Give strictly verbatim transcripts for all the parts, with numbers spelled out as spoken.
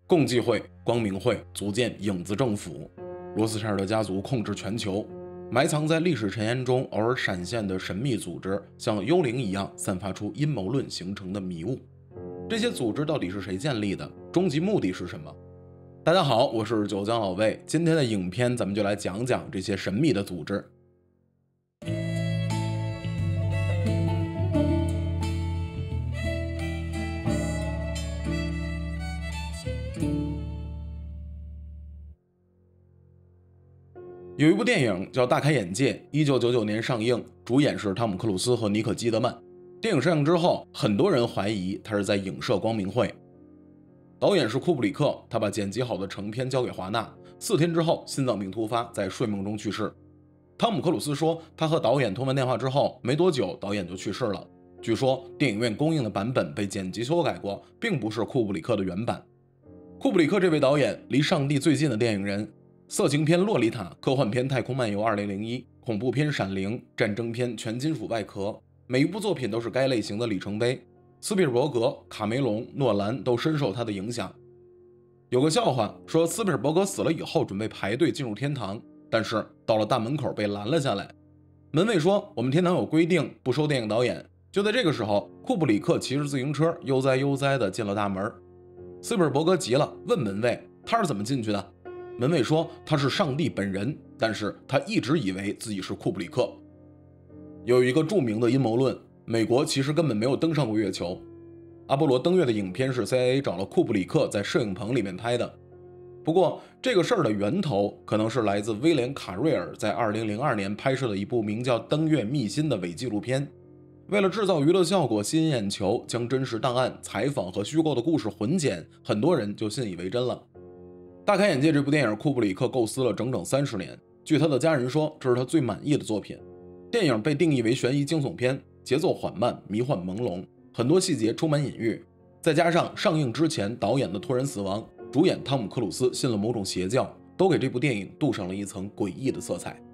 共济会、光明会组建影子政府，罗斯柴尔德家族控制全球，埋藏在历史尘烟中偶尔闪现的神秘组织，像幽灵一样散发出阴谋论形成的迷雾。这些组织到底是谁建立的？终极目的是什么？大家好，我是九江老魏，今天的影片咱们就来讲讲这些神秘的组织。有一部电影叫《大开眼界》，一九九九年上映，主演是汤姆·克鲁斯和妮可·基德曼。电影上映之后，很多人怀疑他是在影射光明会。导演是库布里克，他把剪辑好的成片交给华纳，四天之后心脏病突发，在睡梦中去世。汤姆·克鲁斯说，他和导演通完电话之后，没多久导演就去世了。据说电影院公映的版本被剪辑修改过，并不是库布里克的原版。库布里克这位导演离上帝最近的电影人，色情片《洛丽塔》，科幻片《太空漫游二零零一》，恐怖片《闪灵》，战争片《全金属外壳》，每一部作品都是该类型的里程碑。斯皮尔伯格、卡梅隆、诺兰都深受他的影响。有个笑话说，斯皮尔伯格死了以后准备排队进入天堂，但是到了大门口被拦了下来。门卫说，我们天堂有规定，不收电影导演。就在这个时候，库布里克骑着自行车悠哉悠哉地进了大门。斯皮尔伯格急了，问门卫他是怎么进去的。门卫说他是上帝本人，但是他一直以为自己是库布里克。有一个著名的阴谋论，美国其实根本没有登上过月球。阿波罗登月的影片是 C I A 找了库布里克在摄影棚里面拍的。不过这个事儿的源头可能是来自威廉·卡瑞尔在二零零二年拍摄的一部名叫《登月秘辛》的伪纪录片。为了制造娱乐效果吸引眼球，将真实档案、采访和虚构的故事混剪，很多人就信以为真了。大开眼界这部电影，库布里克构思了整整三十年。据他的家人说，这是他最满意的作品。电影被定义为悬疑惊悚片，节奏缓慢，迷幻朦胧，很多细节充满隐喻。再加上上映之前导演的突然死亡，主演汤姆·克鲁斯信了某种邪教，都给这部电影镀上了一层诡异的色彩。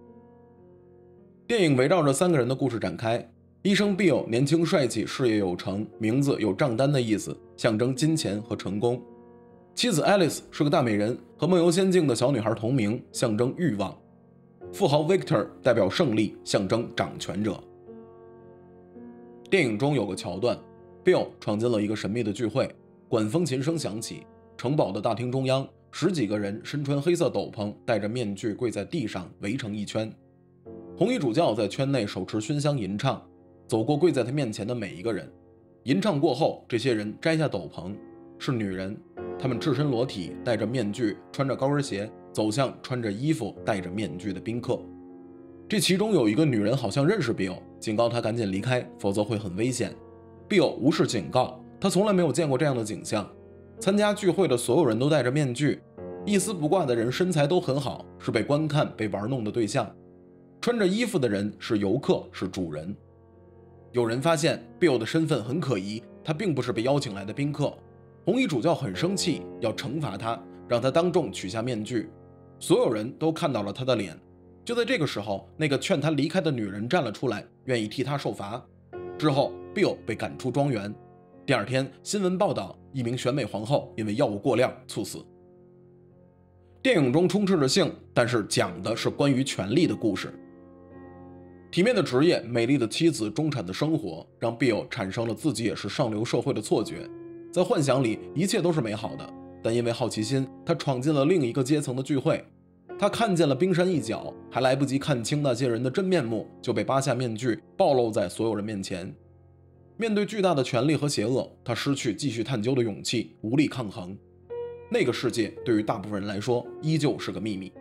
电影围绕着三个人的故事展开。医生 Bill 年轻帅气，事业有成，名字有账单的意思，象征金钱和成功。妻子 Alice 是个大美人，和梦游仙境的小女孩同名，象征欲望。富豪 Victor 代表胜利，象征掌权者。电影中有个桥段， Bill 闯进了一个神秘的聚会，管风琴声响起，城堡的大厅中央，十几个人身穿黑色斗篷，戴着面具跪在地上围成一圈。红衣主教在圈内手持熏香吟唱，走过跪在他面前的每一个人。吟唱过后，这些人摘下斗篷，是女人，她们赤身裸体，戴着面具，穿着高跟鞋，走向穿着衣服戴着面具的宾客。这其中有一个女人好像认识 Bill， 警告他赶紧离开，否则会很危险。 Bill 无视警告，他从来没有见过这样的景象。参加聚会的所有人都戴着面具，一丝不挂的人身材都很好，是被观看被玩弄的对象。穿着衣服的人是游客，是主人。有人发现 Bill 的身份很可疑，他并不是被邀请来的宾客。红衣主教很生气，要惩罚他，让他当众取下面具。所有人都看到了他的脸。就在这个时候，那个劝他离开的女人站了出来，愿意替他受罚。之后 Bill 被赶出庄园。第二天新闻报道，一名选美皇后因为药物过量猝死。电影中充斥着性，但是讲的是关于权力的故事。体面的职业，美丽的妻子，中产的生活，让 Bill 产生了自己也是上流社会的错觉。在幻想里一切都是美好的，但因为好奇心，他闯进了另一个阶层的聚会。他看见了冰山一角，还来不及看清那些人的真面目，就被扒下面具暴露在所有人面前。面对巨大的权力和邪恶，他失去继续探究的勇气，无力抗衡。那个世界对于大部分人来说依旧是个秘密。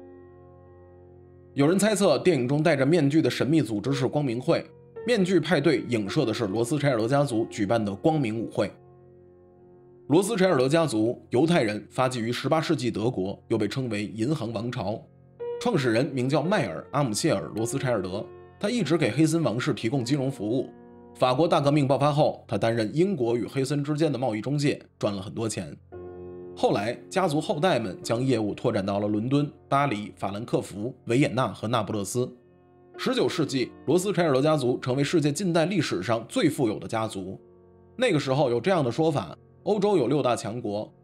有人猜测电影中戴着面具的神秘组织是光明会，面具派对影射的是罗斯柴尔德家族举办的光明舞会。罗斯柴尔德家族，犹太人，发迹于十八世纪德国，又被称为银行王朝。创始人名叫迈尔·阿姆谢尔·罗斯柴尔德，他一直给黑森王室提供金融服务。法国大革命爆发后，他担任英国与黑森之间的贸易中介，赚了很多钱。后来家族后代们将业务拓展到了伦敦、巴黎、法兰克福、维也纳和那不勒斯。十九世纪，罗斯柴尔德家族成为世界近代历史上最富有的家族。那个时候有这样的说法，欧洲有六大强国，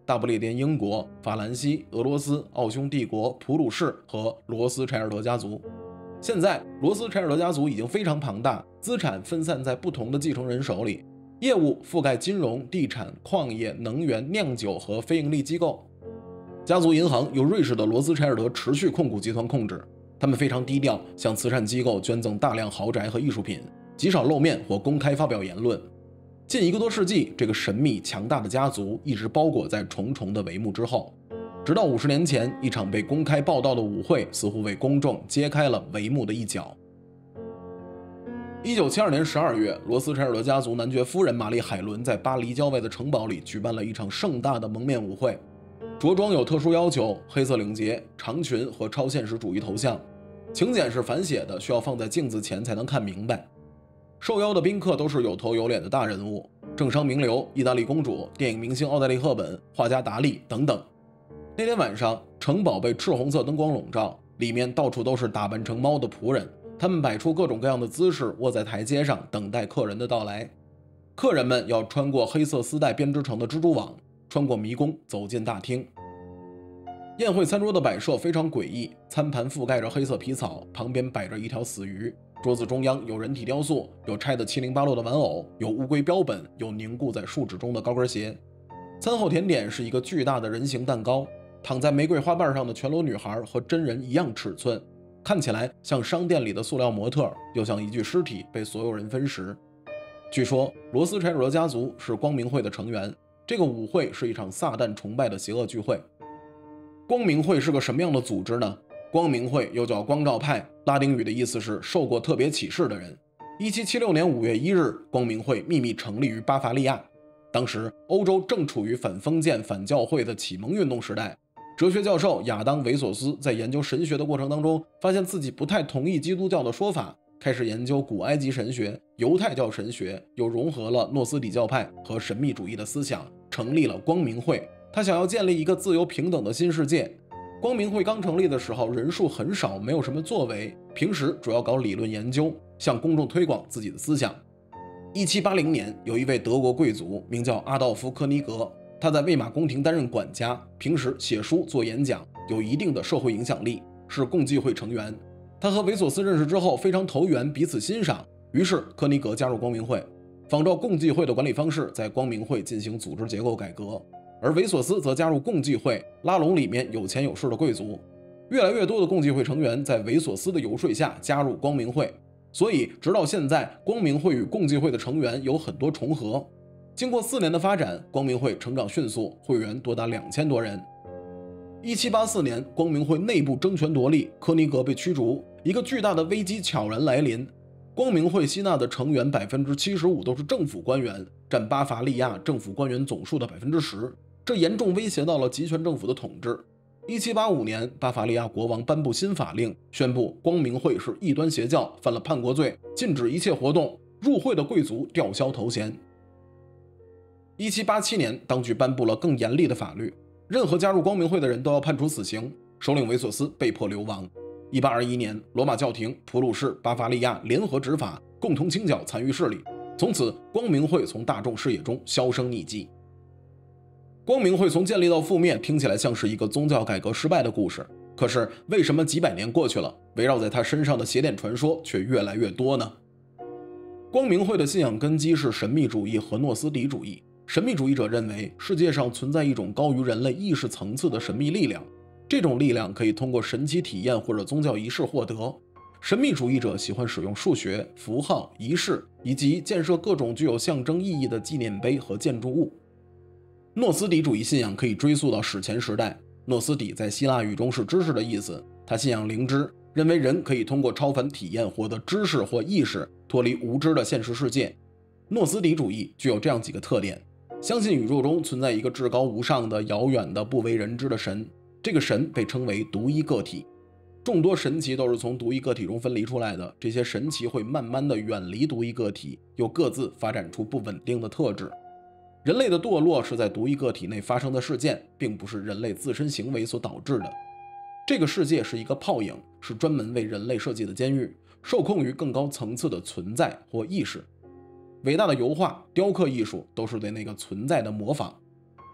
大不列颠英国、法兰西、俄罗斯、奥匈帝国、普鲁士和罗斯柴尔德家族。现在，罗斯柴尔德家族已经非常庞大，资产分散在不同的继承人手里，业务覆盖金融、地产、矿业、能源、酿酒和非营利机构。家族银行由瑞士的罗斯柴尔德持续控股集团控制，他们非常低调，向慈善机构捐赠大量豪宅和艺术品，极少露面或公开发表言论。近一个多世纪，这个神秘强大的家族一直包裹在重重的帷幕之后，直到五十年前，一场被公开报道的舞会似乎为公众揭开了帷幕的一角。一九七二年十二月，罗斯柴尔德家族男爵夫人玛丽海伦在巴黎郊外的城堡里举办了一场盛大的蒙面舞会，着装有特殊要求，黑色领结、长裙和超现实主义头像，请柬是反写的，需要放在镜子前才能看明白。受邀的宾客都是有头有脸的大人物，政商名流、意大利公主、电影明星奥黛丽·赫本、画家达利等等。那天晚上，城堡被赤红色灯光笼罩，里面到处都是打扮成猫的仆人，他们摆出各种各样的姿势，卧在台阶上等待客人的到来。客人们要穿过黑色丝带编织成的蜘蛛网，穿过迷宫走进大厅。宴会餐桌的摆设非常诡异，餐盘覆盖着黑色皮草，旁边摆着一条死鱼，桌子中央有人体雕塑，有拆得七零八落的玩偶，有乌龟标本，有凝固在树脂中的高跟鞋。餐后甜点是一个巨大的人形蛋糕，躺在玫瑰花瓣上的全裸女孩和真人一样尺寸，看起来像商店里的塑料模特，又像一具尸体被所有人分食。据说罗斯柴尔德家族是光明会的成员，这个舞会是一场撒旦崇拜的邪恶聚会。光明会是个什么样的组织呢？光明会又叫光照派，拉丁语的意思是受过特别启示的人。一七七六年五月一日，光明会秘密成立于巴伐利亚。当时欧洲正处于反封建反教会的启蒙运动时代，哲学教授亚当·维索斯在研究神学的过程当中，发现自己不太同意基督教的说法，开始研究古埃及神学、犹太教神学，又融合了诺斯底教派和神秘主义的思想，成立了光明会。他想要建立一个自由平等的新世界。光明会刚成立的时候，人数很少，没有什么作为，平时主要搞理论研究，向公众推广自己的思想。一七八零年，有一位德国贵族名叫阿道夫·科尼格，他在魏玛宫廷担任管家，平时写书做演讲，有一定的社会影响力，是共济会成员。他和维索斯认识之后非常投缘，彼此欣赏，于是科尼格加入光明会，仿照共济会的管理方式，在光明会进行组织结构改革。而维索斯则加入共济会，拉拢里面有钱有势的贵族。越来越多的共济会成员在维索斯的游说下加入光明会，所以直到现在，光明会与共济会的成员有很多重合。经过四年的发展，光明会成长迅速，会员多达两千多人。一七八四年，光明会内部争权夺利，科尼格被驱逐，一个巨大的危机悄然来临。光明会吸纳的成员 百分之七十五 都是政府官员，占巴伐利亚政府官员总数的 百分之十， 这严重威胁到了集权政府的统治。一七八五年，巴伐利亚国王颁布新法令，宣布光明会是异端邪教，犯了叛国罪，禁止一切活动，入会的贵族吊销头衔。一七八七年，当局颁布了更严厉的法律，任何加入光明会的人都要判处死刑，首领维索斯被迫流亡。一八二一年，罗马教廷、普鲁士、巴伐利亚联合执法，共同清剿残余势力，从此光明会从大众视野中销声匿迹。光明会从建立到覆灭，听起来像是一个宗教改革失败的故事，可是为什么几百年过去了，围绕在他身上的邪典传说却越来越多呢？光明会的信仰根基是神秘主义和诺斯底主义。神秘主义者认为世界上存在一种高于人类意识层次的神秘力量，这种力量可以通过神奇体验或者宗教仪式获得。神秘主义者喜欢使用数学、符号、仪式，以及建设各种具有象征意义的纪念碑和建筑物。诺斯底主义信仰可以追溯到史前时代，诺斯底在希腊语中是知识的意思，他信仰灵知，认为人可以通过超凡体验获得知识或意识，脱离无知的现实世界。诺斯底主义具有这样几个特点：相信宇宙中存在一个至高无上的、遥远的、不为人知的神，这个神被称为独一个体。众多神奇都是从独一个体中分离出来的，这些神奇会慢慢的远离独一个体，又各自发展出不稳定的特质。人类的堕落是在独一个体内发生的事件，并不是人类自身行为所导致的。这个世界是一个泡影，是专门为人类设计的监狱，受控于更高层次的存在或意识。伟大的油画、雕刻艺术都是对那个存在的模仿。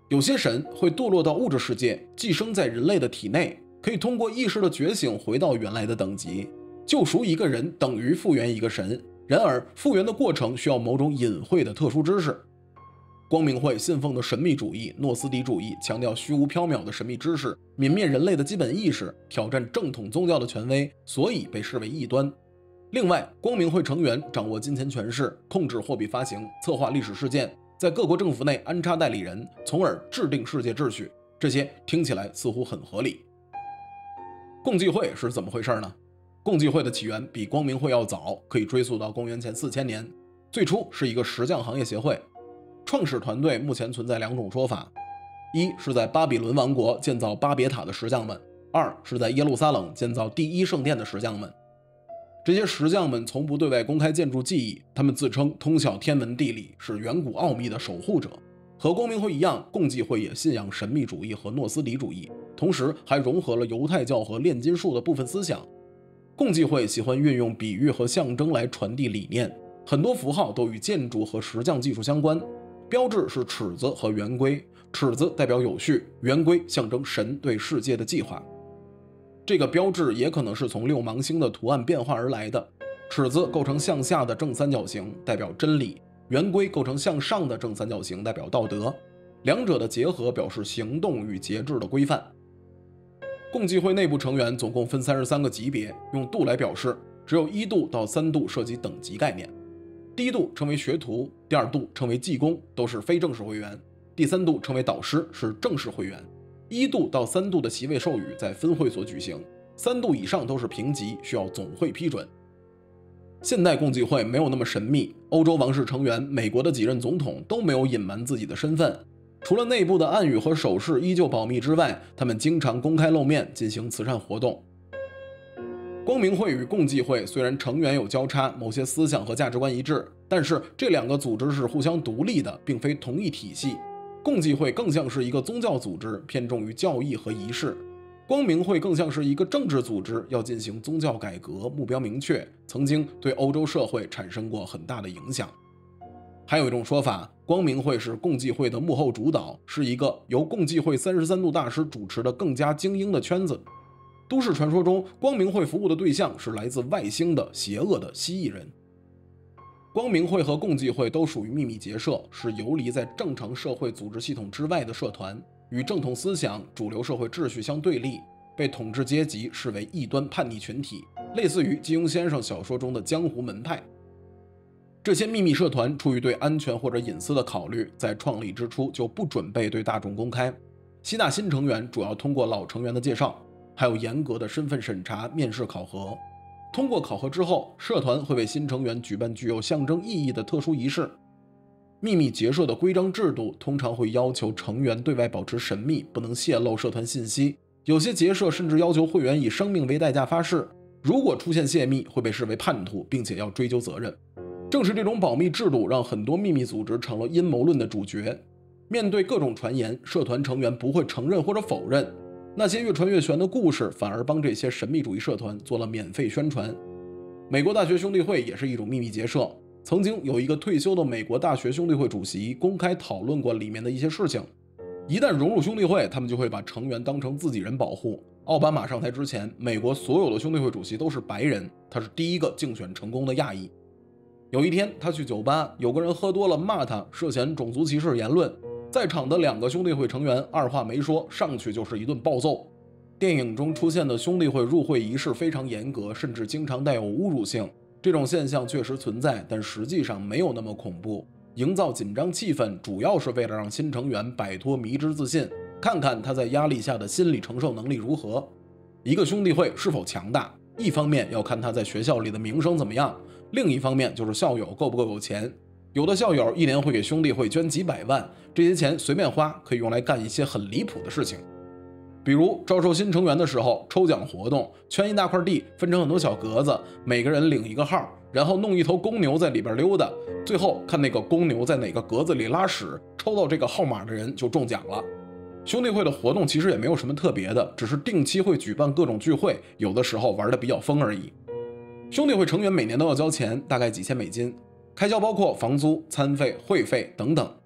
有些神会堕落到物质世界，寄生在人类的体内，可以通过意识的觉醒回到原来的等级。救赎一个人等于复原一个神，然而复原的过程需要某种隐晦的特殊知识。光明会信奉的神秘主义、诺斯底主义强调虚无缥缈的神秘知识，泯灭人类的基本意识，挑战正统宗教的权威，所以被视为异端。另外，光明会成员掌握金钱权势，控制货币发行，策划历史事件，在各国政府内安插代理人，从而制定世界秩序。这些听起来似乎很合理。共济会是怎么回事呢？共济会的起源比光明会要早，可以追溯到公元前四千年。最初是一个石匠行业协会，创始团队目前存在两种说法：一是在巴比伦王国建造巴别塔的石匠们；二是在耶路撒冷建造第一圣殿的石匠们。这些石匠们从不对外公开建筑技艺，他们自称通晓天文地理，是远古奥秘的守护者。和光明会一样，共济会也信仰神秘主义和诺斯底主义，同时还融合了犹太教和炼金术的部分思想。共济会喜欢运用比喻和象征来传递理念，很多符号都与建筑和石匠技术相关。标志是尺子和圆规，尺子代表有序，圆规象征神对世界的计划。这个标志也可能是从六芒星的图案变化而来的。尺子构成向下的正三角形，代表真理；圆规构成向上的正三角形，代表道德。两者的结合表示行动与节制的规范。共济会内部成员总共分三十三个级别，用度来表示，只有一度到三度涉及等级概念。第一度称为学徒，第二度称为技工，都是非正式会员；第三度称为导师，是正式会员。一度到三度的席位授予在分会所举行，三度以上都是评级，需要总会批准。现代共济会没有那么神秘，欧洲王室成员、美国的几任总统都没有隐瞒自己的身份。除了内部的暗语和手势依旧保密之外，他们经常公开露面进行慈善活动。光明会与共济会虽然成员有交叉，某些思想和价值观一致，但是这两个组织是互相独立的，并非同一体系。共济会更像是一个宗教组织，偏重于教义和仪式；光明会更像是一个政治组织，要进行宗教改革，目标明确，曾经对欧洲社会产生过很大的影响。还有一种说法，光明会是共济会的幕后主导，是一个由共济会三十三度大师主持的更加精英的圈子。都市传说中，光明会服务的对象是来自外星的邪恶的蜥蜴人。光明会和共济会都属于秘密结社，是游离在正常社会组织系统之外的社团，与正统思想、主流社会秩序相对立，被统治阶级视为异端叛逆群体，类似于金庸先生小说中的江湖门派。这些秘密社团出于对安全或者隐私的考虑，在创立之初就不准备对大众公开。吸纳新成员主要通过老成员的介绍，还有严格的身份审查、面试考核。通过考核之后，社团会为新成员举办具有象征意义的特殊仪式。秘密结社的规章制度通常会要求成员对外保持神秘，不能泄露社团信息。有些结社甚至要求会员以生命为代价发誓，如果出现泄密，会被视为叛徒，并且要追究责任。正是这种保密制度，让很多秘密组织成了阴谋论的主角。面对各种传言，社团成员不会承认或者否认。那些越传越玄的故事，反而帮这些神秘主义社团做了免费宣传。美国大学兄弟会也是一种秘密结社，曾经有一个退休的美国大学兄弟会主席公开讨论过里面的一些事情。一旦融入兄弟会，他们就会把成员当成自己人保护。奥巴马上台之前，美国所有的兄弟会主席都是白人，他是第一个竞选成功的亚裔。有一天，他去酒吧，有个人喝多了骂他，涉嫌种族歧视言论。在场的两个兄弟会成员二话没说，上去就是一顿暴揍。电影中出现的兄弟会入会仪式非常严格，甚至经常带有侮辱性。这种现象确实存在，但实际上没有那么恐怖。营造紧张气氛，主要是为了让新成员摆脱迷之自信，看看他在压力下的心理承受能力如何。一个兄弟会是否强大，一方面要看他在学校里的名声怎么样，另一方面就是校友够不够有钱。有的校友一年会给兄弟会捐几百万，这些钱随便花，可以用来干一些很离谱的事情。比如招收新成员的时候，抽奖活动，圈一大块地，分成很多小格子，每个人领一个号，然后弄一头公牛在里边溜达，最后看那个公牛在哪个格子里拉屎，抽到这个号码的人就中奖了。兄弟会的活动其实也没有什么特别的，只是定期会举办各种聚会，有的时候玩得比较疯而已。兄弟会成员每年都要交钱，大概几千美金，开销包括房租、餐费、会费等等。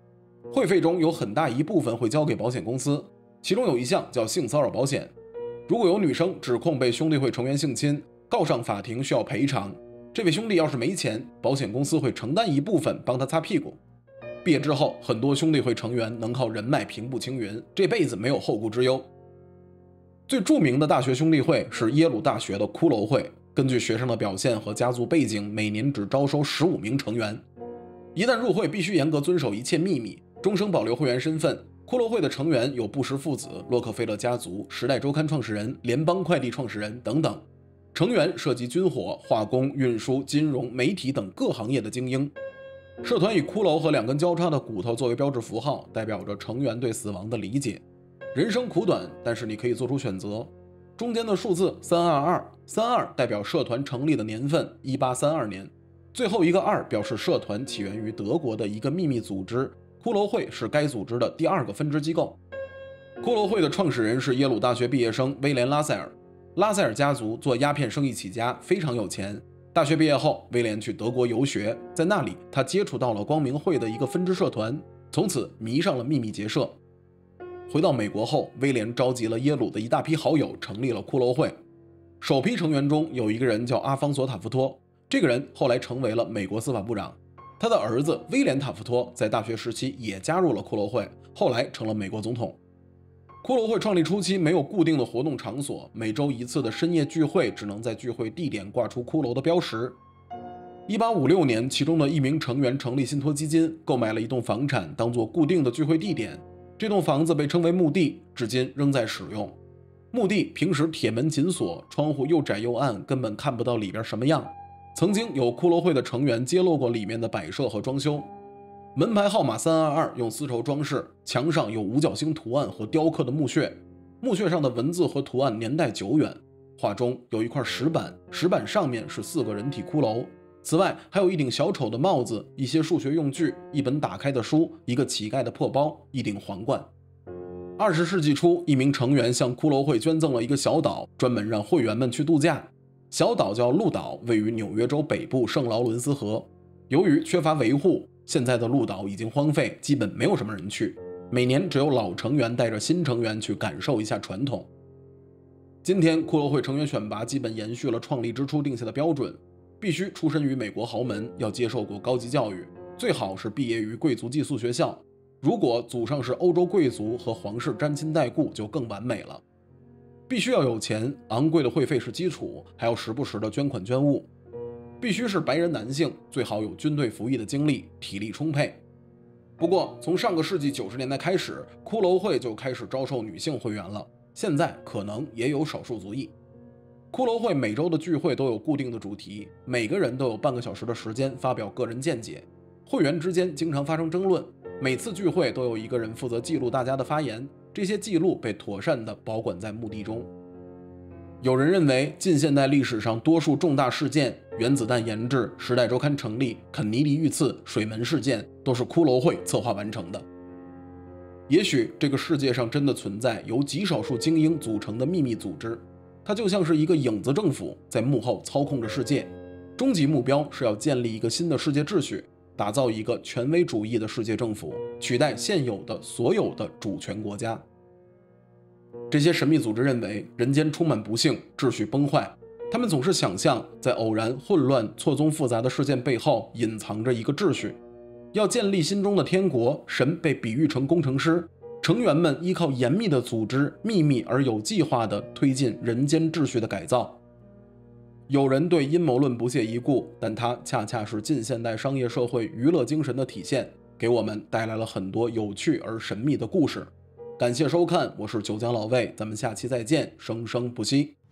会费中有很大一部分会交给保险公司，其中有一项叫性骚扰保险。如果有女生指控被兄弟会成员性侵，告上法庭需要赔偿，这位兄弟要是没钱，保险公司会承担一部分帮他擦屁股。毕业之后，很多兄弟会成员能靠人脉平步青云，这辈子没有后顾之忧。最著名的大学兄弟会是耶鲁大学的骷髅会，根据学生的表现和家族背景，每年只招收十五名成员。一旦入会，必须严格遵守一切秘密，终生保留会员身份。骷髅会的成员有布什父子、洛克菲勒家族、时代周刊创始人、联邦快递创始人等等，成员涉及军火、化工、运输、金融、媒体等各行业的精英。社团以骷髅和两根交叉的骨头作为标志符号，代表着成员对死亡的理解。人生苦短，但是你可以做出选择。中间的数字三二二，三二代表社团成立的年份一八三二年，最后一个二表示社团起源于德国的一个秘密组织。骷髅会是该组织的第二个分支机构。骷髅会的创始人是耶鲁大学毕业生威廉·拉塞尔。拉塞尔家族做鸦片生意起家，非常有钱。大学毕业后，威廉去德国游学，在那里他接触到了光明会的一个分支社团，从此迷上了秘密结社。回到美国后，威廉召集了耶鲁的一大批好友，成立了骷髅会。首批成员中有一个人叫阿方索·塔夫托，这个人后来成为了美国司法部长。他的儿子威廉·塔夫托在大学时期也加入了骷髅会，后来成了美国总统。骷髅会创立初期没有固定的活动场所，每周一次的深夜聚会只能在聚会地点挂出骷髅的标识。一八五六年，其中的一名成员成立信托基金，购买了一栋房产当做固定的聚会地点。这栋房子被称为墓地，至今仍在使用。墓地平时铁门紧锁，窗户又窄又暗，根本看不到里边什么样。曾经有骷髅会的成员揭露过里面的摆设和装修。门牌号码三二二用丝绸装饰，墙上有五角星图案和雕刻的墓穴，墓穴上的文字和图案年代久远。画中有一块石板，石板上面是四个人体骷髅。此外还有一顶小丑的帽子，一些数学用具，一本打开的书，一个乞丐的破包，一顶皇冠。二十世纪初，一名成员向骷髅会捐赠了一个小岛，专门让会员们去度假。小岛叫鹿岛，位于纽约州北部圣劳伦斯河。由于缺乏维护，现在的鹿岛已经荒废，基本没有什么人去。每年只有老成员带着新成员去感受一下传统。今天骷髅会成员选拔基本延续了创立之初定下的标准，必须出身于美国豪门，要接受过高级教育，最好是毕业于贵族寄宿学校。如果祖上是欧洲贵族和皇室沾亲带故，就更完美了。必须要有钱，昂贵的会费是基础，还要时不时的捐款捐物。必须是白人男性，最好有军队服役的经历，体力充沛。不过，从上个世纪九十年代开始，骷髅会就开始招收女性会员了，现在可能也有少数族裔。骷髅会每周的聚会都有固定的主题，每个人都有半个小时的时间发表个人见解。会员之间经常发生争论，每次聚会都有一个人负责记录大家的发言，这些记录被妥善地保管在墓地中。有人认为，近现代历史上多数重大事件，原子弹研制、时代周刊成立、肯尼迪遇刺、水门事件，都是骷髅会策划完成的。也许这个世界上真的存在由极少数精英组成的秘密组织，它就像是一个影子政府，在幕后操控着世界。终极目标是要建立一个新的世界秩序，打造一个权威主义的世界政府，取代现有的所有的主权国家。这些神秘组织认为人间充满不幸，秩序崩坏。他们总是想象在偶然、混乱、错综复杂的事件背后隐藏着一个秩序。要建立心中的天国，神被比喻成工程师，成员们依靠严密的组织，秘密而有计划地推进人间秩序的改造。有人对阴谋论不屑一顾，但它恰恰是近现代商业社会娱乐精神的体现，给我们带来了很多有趣而神秘的故事。感谢收看，我是九江老魏，咱们下期再见，生生不息。